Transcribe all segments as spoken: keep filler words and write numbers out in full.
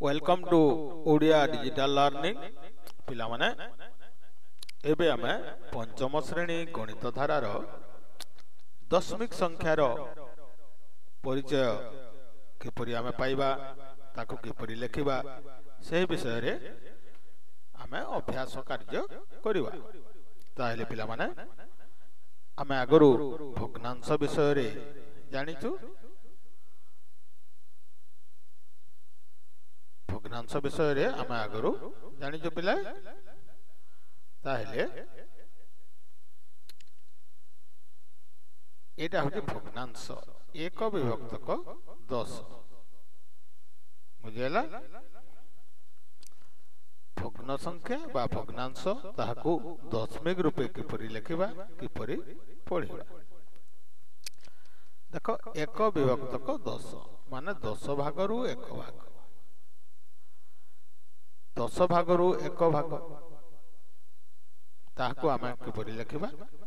Welcome to Odia digital learning पिला माने एबे आमे पंचम श्रेणी गणित धारार दशमिक संख्यार परिचय किपरि आमे पाइबा ताकू किपरि लेखिबा से विषय रे आमे अभ्यास कार्य करिवा। ताहेले पिला माने आमे आगरु भग्नांश विषय रे जानिचु। भग्नांश विषय रे आमे आगरु जानिचु पिला। ताहेले एटा होचे भग्नांश एक विभक्तक दस बुझेला। भग्न संख्या बा भग्नांश ताहाकू दशमिक रूपे किपरि लेखिबा किपरि पढ़िबा। देखो एक विभक्तक दस माने दस भागरु एक भाग, दस भागरु एक भाग ताहाकू आमे किपरि लेखिबा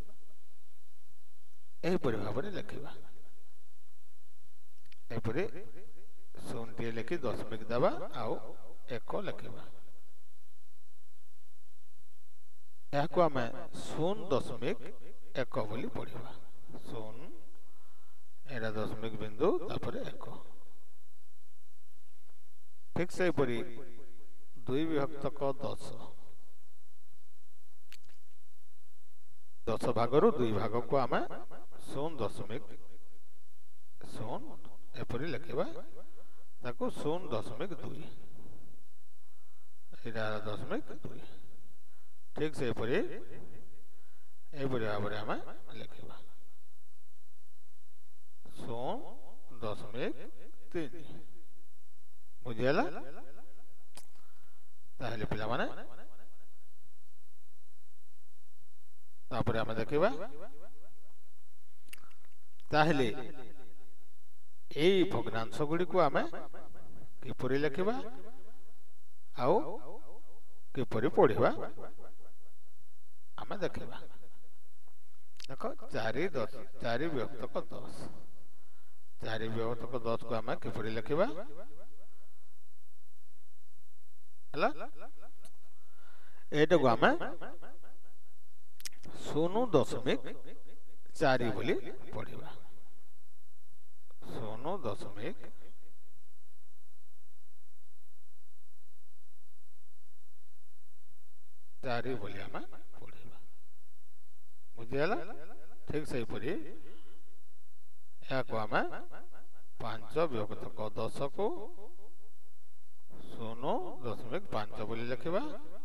एही परि भाबरे लेखिबा। एही परि शून्य लेखि दशमिक देबा आउ एक लेखिबा। याकू आमे शून्य दशमिक एक बोली पढ़िबा। शून्य एरा दशमिक बिंदु तापरे एक। ठीक से परि दुई विभक्तक दस, दस भागरु दुई भाग को आमे शून्य दशमिक शून्य एपरि लेखिबा ताकू शून्य दशमिक दुई एरा दशमिक दुई। ठीक से परि एपरि भाबरे आमे लेखिबा शून्य दशमिक तीन बुझियला। ताहेले पिला माने तापरे आमे देखिबा। ताहेले एई भग्नांश गुडी को आमे किपरि लेखिबा आउ किपरि पढ़िबा आमे देखिबा। देखो चारि दस चारि विभक्तक दस, चारि विभक्तक दस को आमे किपरि लेखिबा हला। एटा को आमे शून्य दशमिक चारि बोली पढ़िबा। शून्य दशमिक चारि बोली आमे पढ़िबा बुझियला। ठीक से परि याको आमे पांच विभक्तक दस को शून्य दशमिक पांच बोली लेखिबा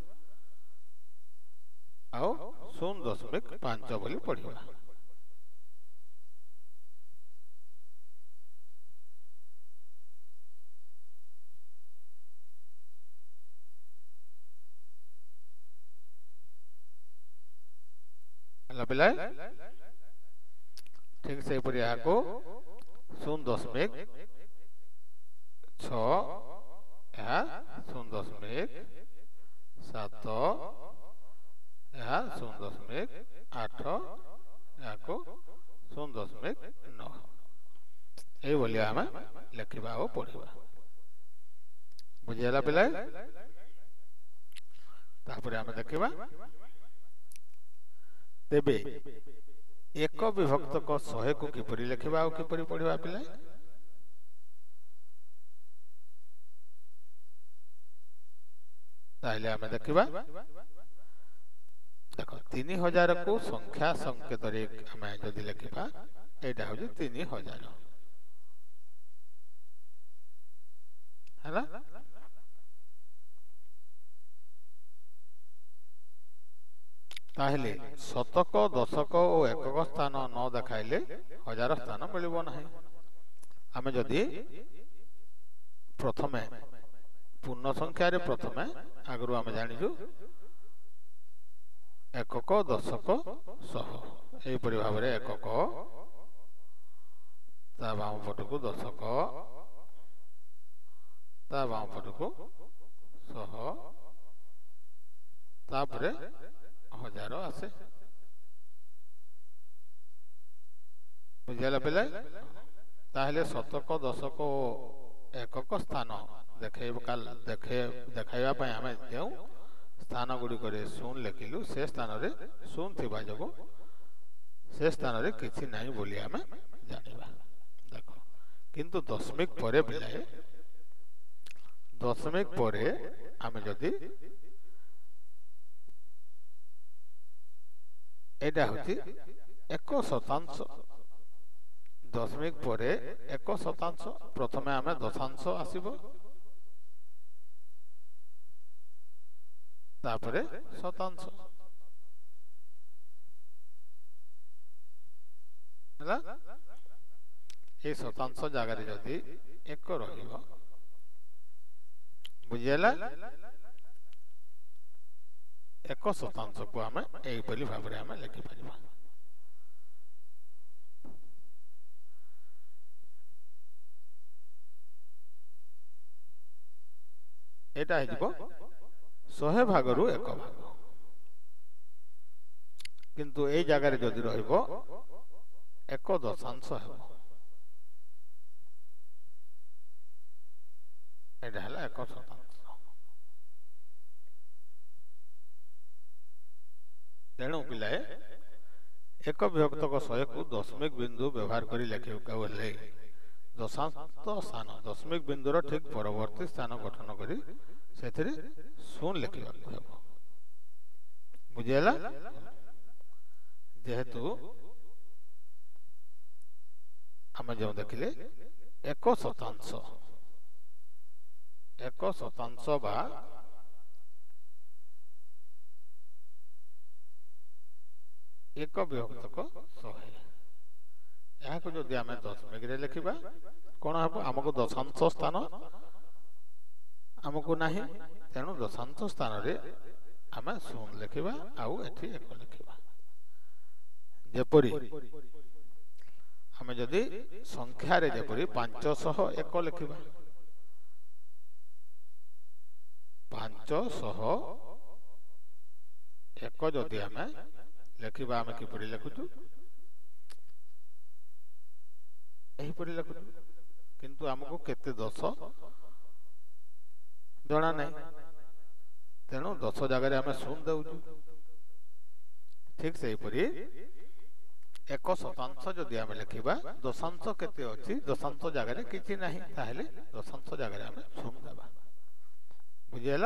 आउ शून्य दशमिक पांच बोली पढ़िबा। पिला ठीक से परि याको शून्य दशमिक छ या शून्य दशमिक सात या शून्य दशमिक आठ याको शून्य दशमिक नौ ये बोली आमे लेखिबा और पढ़िबा बुझियला पिला। तापरे आमे देखिबा तेबे एक विभक्तक सौ को किपरि लेखिबा और किपरि पढ़िबा पिला। ताहले आमे देखिबा। देखो तीन हजार को संख्या संकेत रे आमे जदि लेखिबा एटा हो जे तीन हजार हला। ताहले शतक दशक और एकक स्थान न देखाइले हजार स्थान मिलिबो नाही। आमे जदि प्रथमे पूर्ण संख्या रे प्रथमे आगरु आमे जानिजु एकक दशक सह एई परि भाबरे एकक ता बाम पटकू दशक ता बाम पटकू सह तापरे हजार आसे बुझियला पिला। ताहले शतक दशक एकक स्थान देखा आम जो स्थान गुड़िक शून्य लिखिलु से स्थान में शून्य थिबा जोगु से स्थान में किसी नहीं बोली आम जानिबा। देख किंतु दशमिक परे पिलाए दशमिक परे आम जदि एटा होची एक शतांश दशमिक परे एक शतांश प्रथमे आम दशांश आसीबो तापरे शतांश हला ए शतांश जगह रे जदि एक रहिबो बुझियला एक शतांश को आम एपरी भाव में आम लिखिपर एटा हो शहे भाग रु एक भाग किंतु ए जगह जदि रहिबो एक दशांश हेबो एटा हला एक शतांश तेणु पिलाए एक विभक्तक शहे को दशमिक बिंदु व्यवहार कर लिखा दशांश स्थान दशमिक बिंदुर ठीक परवर्ती स्थान गठन कर शून्य लिखा बुझेला जेहेतु आम जो देखिले एक शतांश एक शतांश बा एक विभक्तक शहे यहाँ को जदि आम दशमिक रे लिखिबा कौन हम आमको दशांश स्थान आमको नहीं तेणु दशांश स्थान रे आम शून्य लिखिबा आउ एठी एक लिखिबा जेपरी आम जदि संख्या रे जेपरी पाँच सौ एक लिखिबा पाँच सौ एक जदि आम लिखा आम किपरि लिखुचु एहीपरि लिखुचु किंतु आमको केते दस जना नहीं तेणु दस जगह आम शून्य दउचु ठीक से परी एक शतांश जदि आम लिखा दशांश केते अछि दशांश जगह किछि नहीं ताहेले दशांश जगह आम शून्य देबा बुझियला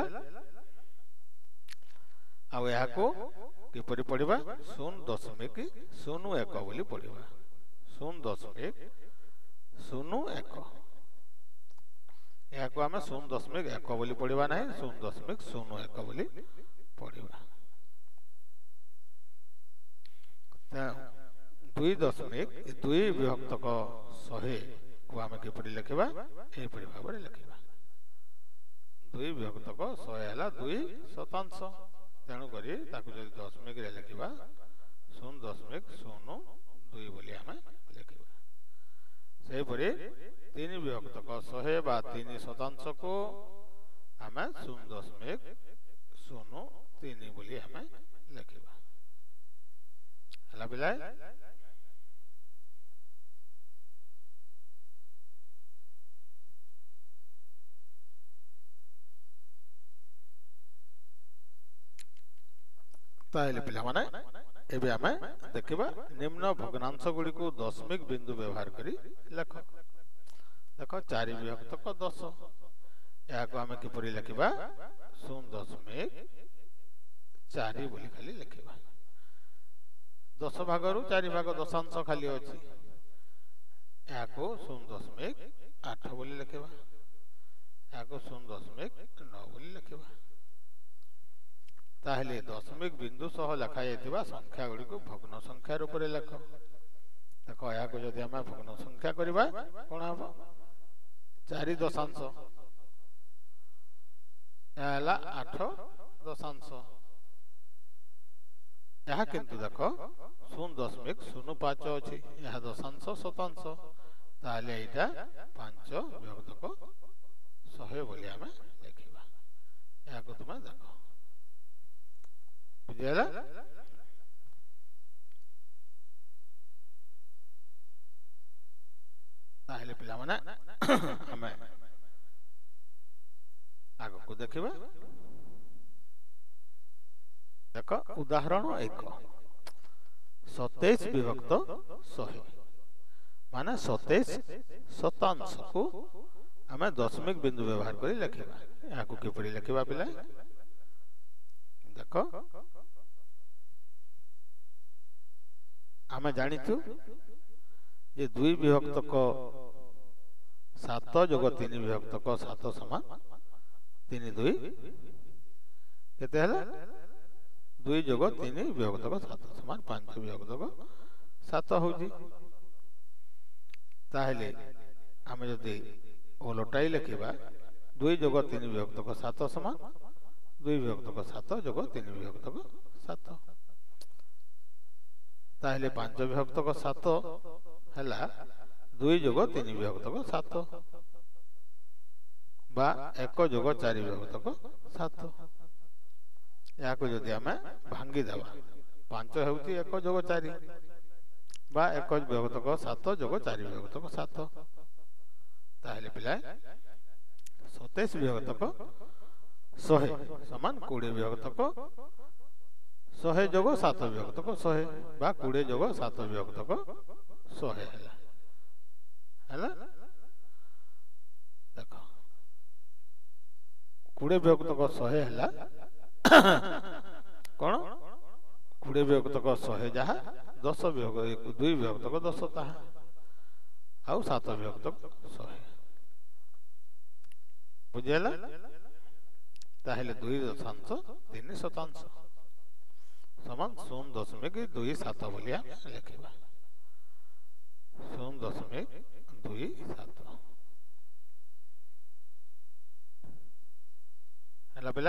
आ यहाँ को किपरि पढ़िबा शून्य दशमिक शून्य एक बोली पढ़िबा शून्य दशमिक शून्य एक यहाँ को आम शून्य दशमिक एक बोली पढ़िबा नहीं शून्य दशमिक शून्य एक बोली पढ़िबा दुई दशमिक दुई विभक्तक शहे को आम किपरि लिखिबा एपरि भाव में लिखिबा दुई विभक्तक शहे हला दुई शतांश तेणु करी ताकु जदि दशमिक रे लिखिबा शून्य दशमिक शून्य दुई बोली आम लिखिबा से परी तीन विभक्तक शहे बा तीन शतांश को आम शून्य दशमिक शून्य तीन बोली आम लिखिबा हला बिलाए ताहले पिला माने एबे आमे देखिबा निम्न भग्नांश गुडी को दशमिक बिंदु व्यवहार करी लेख देखो चारि विभक्तक दस या को आमे किपरि लिखिबा शून्य दशमिक चारि बोली खाली लिखिबा दस भाग रु चारि भाग दशांश खाली अछि या को शून्य दशमिक आठ बोली लिखिबा या को शून्य दशमिक नौ बोली लिखिबा ताहले दशमिक बिंदु सह लिखा जाइथिबा संख्या गुडी को भग्न संख्या रूप में लिख देखो या को जदि हम भग्न संख्या करबा कोन हबो चारि दशांश याला आठ दशांश यह किंतु देखो शून्य दशमिक शून्य पाँच अछि यह दशांश शतांश ताहले एटा पाँच विभक्तक शहे बोली आमे लिखिबा या को तुम देखो बुझियला ताहले पिला माने हमें आगको देखिबा। देख उदाहरण एक सतैश विभक्त शहे माने सतैश शतांश को आम दशमिक बिंदु व्यवहार कर लिखा। यहाँ किपरि लिखा पिला देख आम जाचु जे दुई विभक्तक सात जोग तीन विभक्तक सात समान तीन दुई केते हला दुई जोग तीन विभक्तक सात समान पांच विभक्तक सात होउची। ताहेले आम जदि ओलटाई लिखा दुई जोग तीन विभक्तक सात समान दुई विभक्तक सात जोग तीन विभक्तक सात। ताहेले पांच विभक्तक सात हैला दुई जोग तीन विभक्तक सात बा एक जोग चार विभक्तक सात। या जदि आम भांगी देवा पांच होउची एक जोग चार बा एक विभक्तक सात जोग चार विभक्तक सात। ताहेले पिला सतैश विभक्तक शहे समान कोड़े विभक्तक शहे जोग सात विभक्तक शहे बा कोड़े जोग सात विभक्तक शहे हैला हैला। देख कोड़े विभक्तक शहे हैला कौन कोड़े विभक्तक शहे जहा दस विभक्त दुई विभक्तक दस ताहा आउ सात विभक्तक शहे बुझेला। ताहेले दुई दशांश तीन शतांश समान शून्य दशमिक दुई सात बोलिया लिखा शून्य दशमिक दुई सात हैला पिला।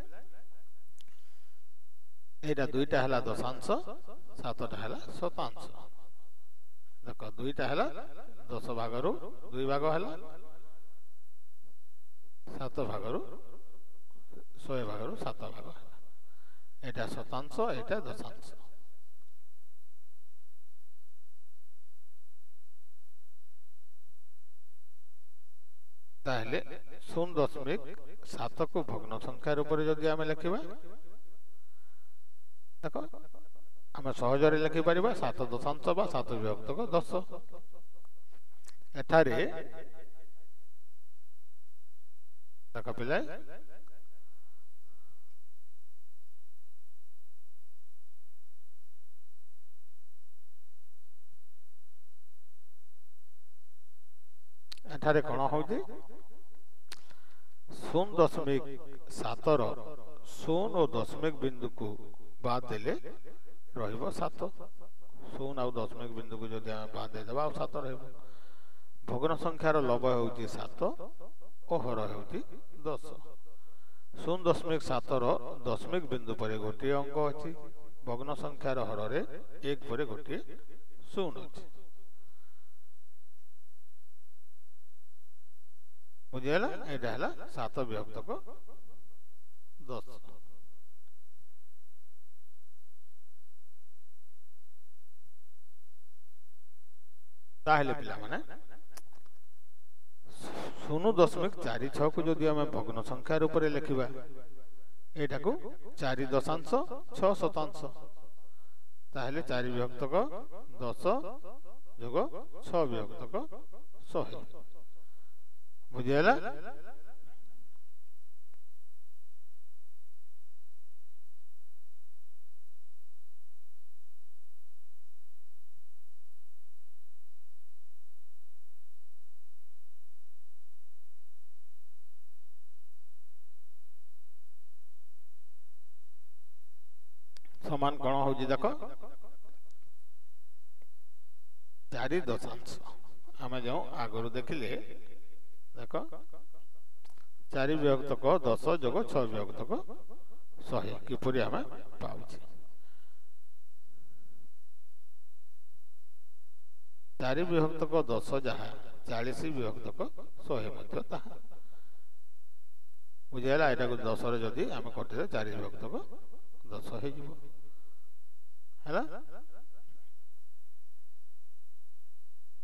एटा दुईटा हैला दशांश सातटा हैला शतांश। देख दुईटा हैला दस भागरु दुई भाग हैला सात भागरु शहे भागरु सात भाग हैला एटा शतांश एटा दशांश। ताहेले शून्य दशमिक सात को भग्न संख्या रूप में जदि आम लिखा देख आम सहजरे लिखिपर सात दशांश बा सात विभक्तक दस। एठारे देख पिला एठारे कौन होउची शून्य दशमिक सातर शून्य और दशमिक बिंदु को बाद देले रहिबो सात शून्य और दशमिक बिंदु को जदि आम बाद देदेबा सात रहिबो। भग्न संख्यार लवय होउची सात और हर होउची दस। शून्य दशमिक सातर दशमिक बिंदु पर गोटे अंक अच्छी भग्न संख्यार हर रे एक पर गोटे शून्य अच्छी बुझेला। एटा हैला सात विभक्तक दस। ताहेले पिला माने शून्य दशमिक चार छह को जदि आम भग्न संख्या रूप में लिखा एटा को चार दशांश छह शतांश ताहेले चार विभक्तक दस जोग छह विभक्तक शहे बुझेला। समान कौन हो देख चार दशांश आम जो आगु देखिले देख चार विभक्तक दस जोग छह विभक्तक शहे किपरि आम पाउछे चार विभक्तक दस जहाँ चालीस विभक्तक शहे बुझेगा। यहाँ को दस जदि आम कटे चार विभक्तक दस हो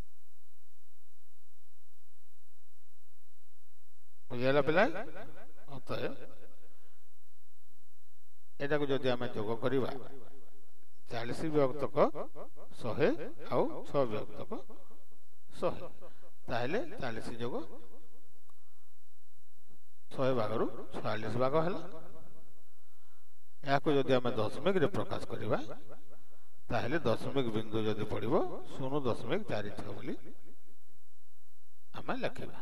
बुझेगा पिला ଅତএବ ଏଟାକୁ ଯଦି ଆମେ ଯୋଗ କରିବା ଚାଳିଶ ବିଭକ୍ତକ ଶହେ ଆଉ ଛଅ ବିଭକ୍ତକ ଶହେ ତାହେଲେ ଚାଳିଶ ଯୋଗ ଶହେ ଭାଗରୁ ଛୟାଳିଶ ଭାଗ ହେଲା। ଏହାକୁ ଯଦି ଆମେ ଦଶମିକରେ ପ୍ରକାଶ କରିବା ତାହେଲେ ଦଶମିକ ବିନ୍ଦୁ ଯଦି ପଡ଼ିବ ଶୂନ ଦଶମିକ ଚାରି ଛଅ ବୋଲି ଆମେ ଲେଖିବା।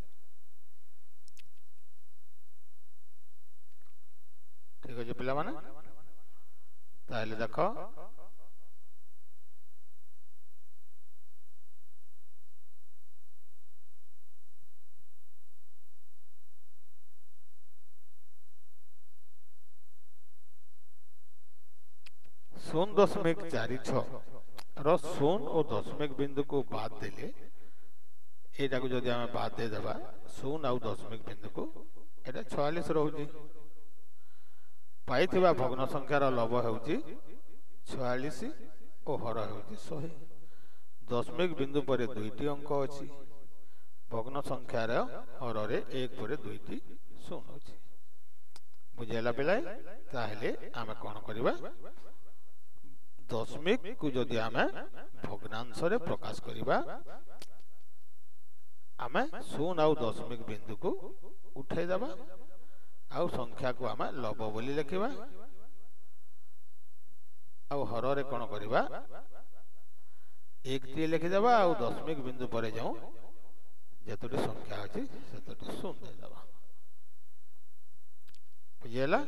ଠିକ ଅଛି ପିଲାମାନେ, ତାହେଲେ ଦେଖ शून्य दशमिक चारि छः शून्य और दशमिक बिंदु को बाद देले एटा को जदि आमे बाद दे देबा शून्य और दशमिक बिंदु को एटा छियालीस रहउची। पाइथिबा भग्न संख्यार लव हेउची छियालीस और हर हेउची सौ। दशमिक बिंदु पर दुईटी अंक अछि। भग्न संख्यार हर रे एक पर दुईटी शून्य अछि। बुझेला पिलाय? ताहेले आमे कोन करबा दशमिक को जदि आमे भग्नांश रे प्रकाश करिबा आमे शून्य और दशमिक बिंदु को उठाई देबा आउ संख्या को आमे लव बोली लिखिबा आउ हर रे कोन करिबा एक टी लिखि देबा आउ दशमिक बिंदु पर जाऊ जतोटी संख्या अछि सेतोटी शून्य दे देबा। बुझेला?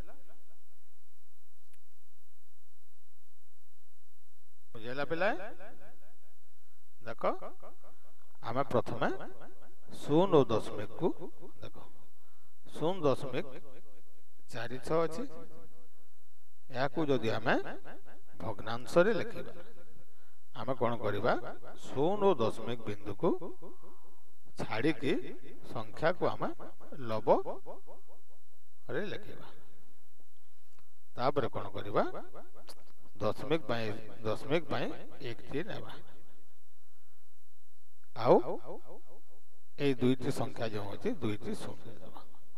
बुझेला पिलाय? देखो आमे प्रथमे शून्य और दशमिक को देखो शून्य दशमिक चारि छः अछि। याकू जदि आमे भग्नांश रे लिखिबा आमे कोन करिबा शून्य और दशमिक बिंदु को छाड़ी की संख्या को आमे लव रे लिखिबा। तापर कोन करिबा दशमिक पाई दशमिक पाई एक टी नेबा आउ ए दुईटी संख्या जो होती दुईटी शून्य देबा।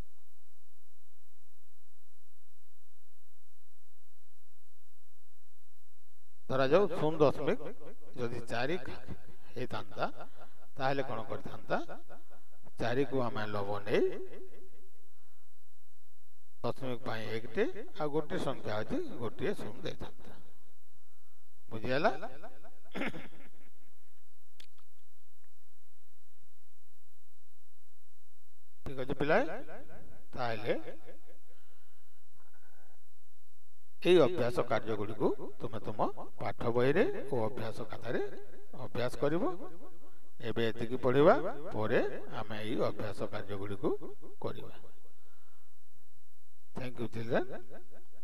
धरा जाऊ शून्य दशमिक जदि चारि हेतांता ताहले कोन करथांता चारि को आमे लव नै दशमिक पाई एक टे आ गोटे संख्या अछि गोटे शून्य देथांता। बुझियाला? ठीक अछि पिलाय? ताहले এই অভ্যাস কার্যগুলি তুমি তুম পাঠ বইরে ও অভ্যাস খাতারে অভ্যাস করিব। এবে এতিকি পড়িবা পরে আমি এই অভ্যাস কার্যগুলি করিবা। Thank you children.